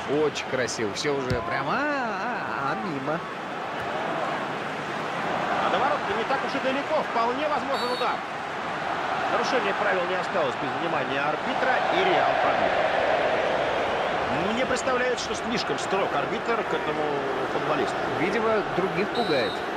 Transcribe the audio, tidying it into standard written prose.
Очень красиво. Все уже прямо мимо. А до ворот не так уж и далеко. Вполне возможен удар. Нарушение правил не осталось без внимания арбитра, и Реал пробил. Мне представляется, что слишком строг арбитр к этому футболисту. Видимо, других пугает.